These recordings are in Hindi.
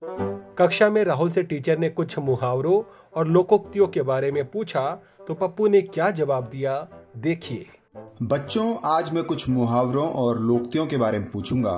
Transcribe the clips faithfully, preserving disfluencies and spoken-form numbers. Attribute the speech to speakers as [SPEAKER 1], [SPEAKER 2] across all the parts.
[SPEAKER 1] कक्षा में राहुल से टीचर ने कुछ मुहावरों और लोकोक्तियों के बारे में पूछा तो पप्पू ने क्या जवाब दिया, देखिए।
[SPEAKER 2] बच्चों, आज मैं कुछ मुहावरों और लोकोक्तियों के बारे में पूछूंगा।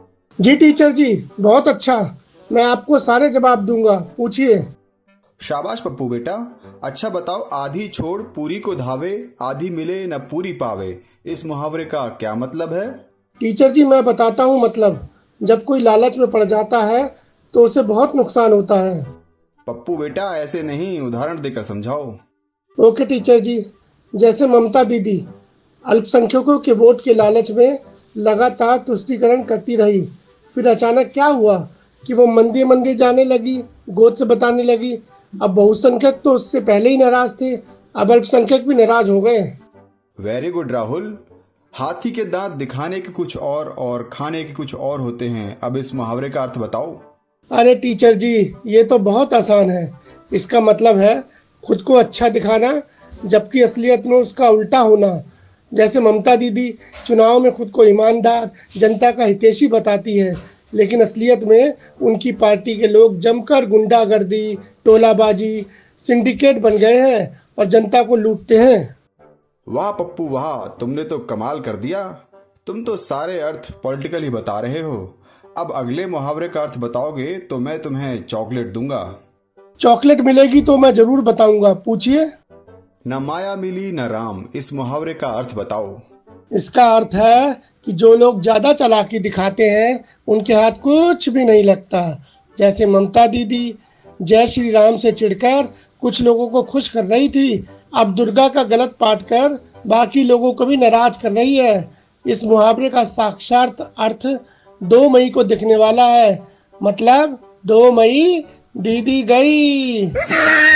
[SPEAKER 3] जी टीचर जी, बहुत अच्छा, मैं आपको सारे जवाब दूंगा, पूछिए।
[SPEAKER 2] शाबाश पप्पू बेटा। अच्छा बताओ, आधी छोड़ पूरी को धावे, आधी मिले न पूरी पावे, इस मुहावरे का क्या मतलब है?
[SPEAKER 3] टीचर जी मैं बताता हूँ मतलब। जब कोई लालच में पड़ जाता है तो उसे बहुत नुकसान होता है।
[SPEAKER 2] पप्पू बेटा ऐसे नहीं, उदाहरण देकर समझाओ।
[SPEAKER 3] ओके टीचर जी। जैसे ममता दीदी अल्पसंख्यकों के वोट के लालच में लगातार तुष्टीकरण करती रही, फिर अचानक क्या हुआ कि वो मंदिर मंदिर जाने लगी, गोत्र बताने लगी। अब बहुसंख्यक तो उससे पहले ही नाराज थे, अब अल्पसंख्यक भी नाराज हो गए।
[SPEAKER 2] Very good Rahul. हाथी के दांत दिखाने के कुछ और और खाने के कुछ और होते हैं। अब इस मुहावरे का अर्थ बताओ।
[SPEAKER 3] अरे टीचर जी, ये तो बहुत आसान है। इसका मतलब है खुद को अच्छा दिखाना जबकि असलियत में उसका उल्टा होना। जैसे ममता दीदी चुनाव में खुद को ईमानदार, जनता का हितैषी बताती है, लेकिन असलियत में उनकी पार्टी के लोग जमकर गुंडागर्दी, टोलाबाजी, सिंडिकेट बन गए हैं और जनता को लूटते हैं।
[SPEAKER 2] वाह पप्पू वाह, तुमने तो कमाल कर दिया। तुम तो सारे अर्थ पॉलिटिकल ही बता रहे हो। अब अगले मुहावरे का अर्थ बताओगे तो मैं तुम्हें चॉकलेट दूंगा।
[SPEAKER 3] चॉकलेट मिलेगी तो मैं जरूर बताऊंगा, पूछिए।
[SPEAKER 2] न माया मिली न राम, इस मुहावरे का अर्थ बताओ।
[SPEAKER 3] इसका अर्थ है कि जो लोग ज्यादा चालाकी दिखाते हैं उनके हाथ कुछ भी नहीं लगता। जैसे ममता दीदी जय श्री राम से चिढ़कर कुछ लोगों को खुश कर रही थी, अब दुर्गा का गलत पाठ कर बाकी लोगों को भी नाराज कर रही है। इस मुहावरे का साक्षात अर्थ दो मई को दिखने वाला है, मतलब दो मई दीदी गई।